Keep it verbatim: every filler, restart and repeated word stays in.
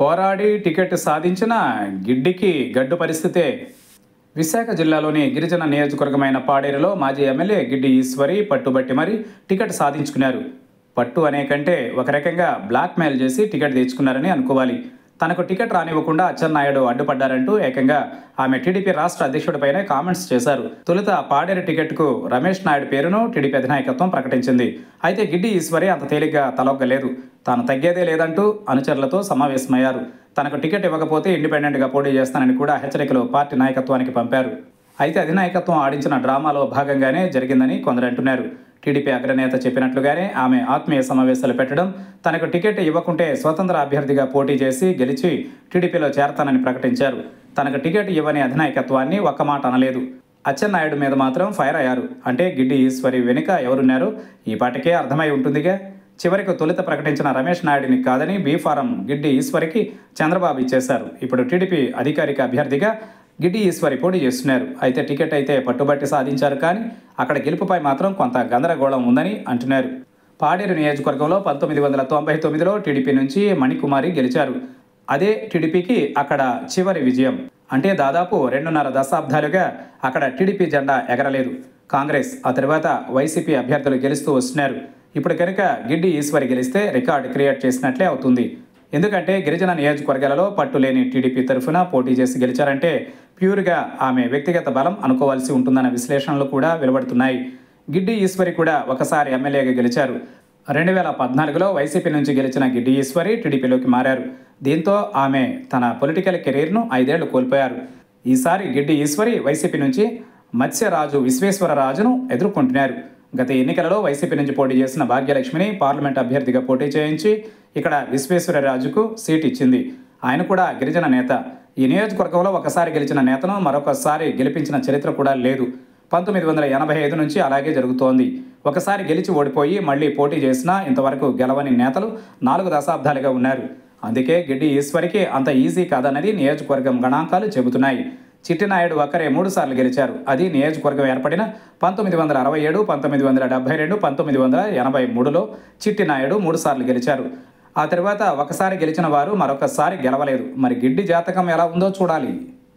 పోరాడి టికెట్ సాధించిన గిడ్డికి గడ్డు పరిస్థితే. విశాఖ జిల్లాలోని గిరిజన నియోజకవర్గమైన పాడేరులో మాజీ ఎమ్మెల్యే గిడ్డి ఈశ్వరి పట్టుబట్టి మరీ టికెట్ సాధించుకున్నారు. పట్టు అనే కంటే ఒక రకంగా బ్లాక్మెయిల్ చేసి టికెట్ తెచ్చుకున్నారని అనుకోవాలి. తనకు టికెట్ రానివ్వకుండా అచ్చెన్నాయుడు అడ్డుపడ్డారంటూ ఏకంగా ఆమె టీడీపీ రాష్ట్ర అధ్యక్షుడిపైనే కామెంట్స్ చేశారు. తొలుత పాడేరు టికెట్కు రమేష్ నాయుడు పేరును టీడీపీ అధినాయకత్వం ప్రకటించింది. అయితే గిడ్డి ఈశ్వరి అంత తేలిగ్గా తలొగ్గలేదు. తాను తగ్గేదే లేదంటూ అనుచరులతో సమావేశమయ్యారు. తనకు టికెట్ ఇవ్వకపోతే ఇండిపెండెంట్గా పోటీ చేస్తానని కూడా హెచ్చరికలు పార్టీ నాయకత్వానికి పంపారు. అయితే అధినాయకత్వం ఆడించిన డ్రామాలో భాగంగానే జరిగిందని కొందరు అంటున్నారు. టీడీపీ అగ్రనేత చెప్పినట్లుగానే ఆమె ఆత్మీయ సమావేశాలు పెట్టడం, తనకు టికెట్ ఇవ్వకుంటే స్వతంత్ర అభ్యర్థిగా పోటీ చేసి గెలిచి టీడీపీలో చేరతానని ప్రకటించారు. తనకు టికెట్ ఇవ్వని అధినాయకత్వాన్ని ఒక్క మాట అనలేదు. అచ్చెన్నాయుడు మీద మాత్రం ఫైర్ అయ్యారు. అంటే గిడ్డి ఈశ్వరి వెనుక ఎవరున్నారో ఈ పాటికే అర్థమై ఉంటుందిగా. చివరికి తొలుత ప్రకటించిన రమేష్ నాయుడిని కాదని బీ ఫారం గిడ్డి ఈశ్వరికి చంద్రబాబు ఇచ్చేశారు. ఇప్పుడు టీడీపీ అధికారిక అభ్యర్థిగా గిడ్డి ఈశ్వరి పోటీ చేస్తున్నారు. అయితే టికెట్ అయితే పట్టుబట్టి సాధించారు, కానీ అక్కడ గెలుపుపై మాత్రం కొంత గందరగోళం ఉందని అంటున్నారు. పాడేరు నియోజకవర్గంలో పంతొమ్మిది వందల తొంభై తొమ్మిదిలో టీడీపీ నుంచి మణికుమారి గెలిచారు. అదే టీడీపీకి అక్కడ చివరి విజయం. అంటే దాదాపు రెండున్నర దశాబ్దాలుగా అక్కడ టీడీపీ జెండా ఎగరలేదు. కాంగ్రెస్, ఆ తర్వాత వైసీపీ అభ్యర్థులు గెలుస్తూ వస్తున్నారు. ఇప్పుడు కనుక గిడ్డి ఈశ్వరి గెలిస్తే రికార్డు క్రియేట్ చేసినట్లే అవుతుంది. ఎందుకంటే గిరిజన నియోజకవర్గాలలో పట్టు లేని టీడీపీ తరఫున పోటీ చేసి గెలిచారంటే ప్యూర్గా ఆమె వ్యక్తిగత బలం అనుకోవాల్సి ఉంటుందన్న విశ్లేషణలు కూడా వెలువడుతున్నాయి. గిడ్డి ఈశ్వరి కూడా ఒకసారి ఎమ్మెల్యేగా గెలిచారు. రెండు వేల పద్నాలుగులో వైసీపీ నుంచి గెలిచిన గిడ్డి ఈశ్వరి టీడీపీలోకి మారారు. దీంతో ఆమె తన పొలిటికల్ కెరీర్ను ఐదేళ్లు కోల్పోయారు. ఈసారి గిడ్డి ఈశ్వరి వైసీపీ నుంచి మత్స్యరాజు విశ్వేశ్వరరాజును ఎదుర్కొంటున్నారు. గత ఎన్నికలలో వైసీపీ నుంచి పోటీ చేసిన భాగ్యలక్ష్మిని పార్లమెంట్ అభ్యర్థిగా పోటీ చేయించి ఇక్కడ విశ్వేశ్వరరాజుకు సీట్ ఇచ్చింది. ఆయన కూడా గిరిజన నేత. ఈ నియోజకవర్గంలో ఒకసారి గెలిచిన నేతను మరొకసారి గెలిపించిన చరిత్ర కూడా లేదు. పంతొమ్మిది వందల ఎనభై ఐదు నుంచి అలాగే జరుగుతోంది. ఒకసారి గెలిచి ఓడిపోయి మళ్లీ పోటీ చేసినా ఇంతవరకు గెలవని నేతలు నాలుగు దశాబ్దాలుగా ఉన్నారు. అందుకే గిడ్డి ఈశ్వరికి అంత ఈజీ కాదన్నది నియోజకవర్గం గణాంకాలు చెబుతున్నాయి. చిట్టినాయుడు ఒక్కరే మూడు సార్లు గెలిచారు. అది నియోజకవర్గం ఏర్పడిన పంతొమ్మిది వందల అరవై ఏడు పంతొమ్మిది వందల డెబ్బై రెండు పంతొమ్మిది వందల ఎనభై మూడులో చిట్టినాయుడు మూడు సార్లు గెలిచారు. ఆ తర్వాత ఒకసారి గెలిచిన వారు మరొకసారి గెలవలేదు. మరి గిడ్డి జాతకం ఎలా ఉందో చూడాలి.